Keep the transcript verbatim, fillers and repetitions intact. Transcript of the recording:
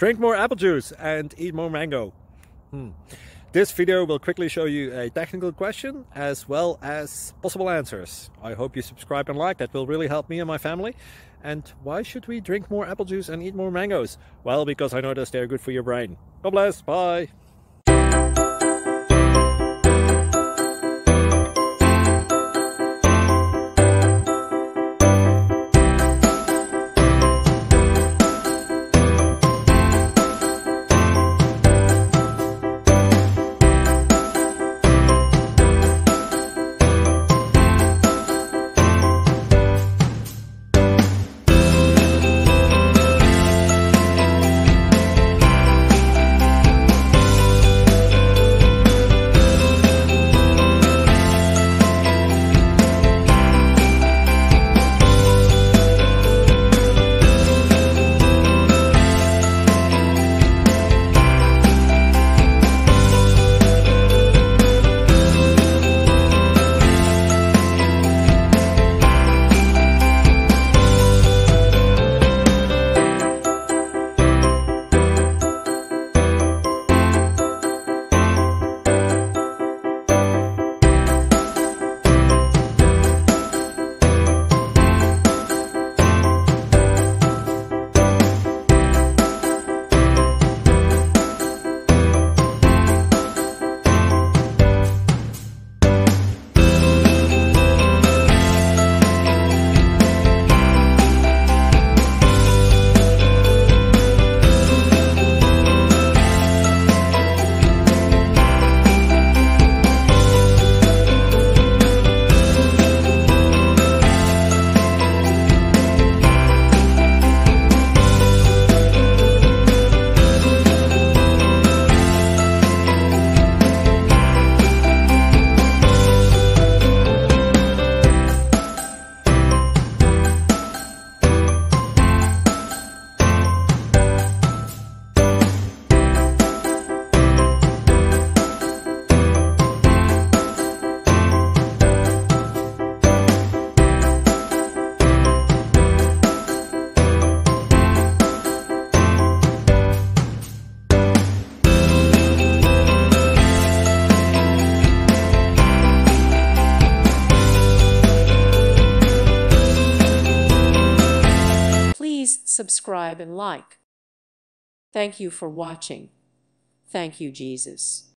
Drink more apple juice and eat more mango. Hmm. This video will quickly show you a technical question as well as possible answers. I hope you subscribe and like, that will really help me and my family. And why should we drink more apple juice and eat more mangoes? Well, because I noticed they're good for your brain. God bless, bye! Please subscribe and like. Thank you for watching. Thank you, Jesus.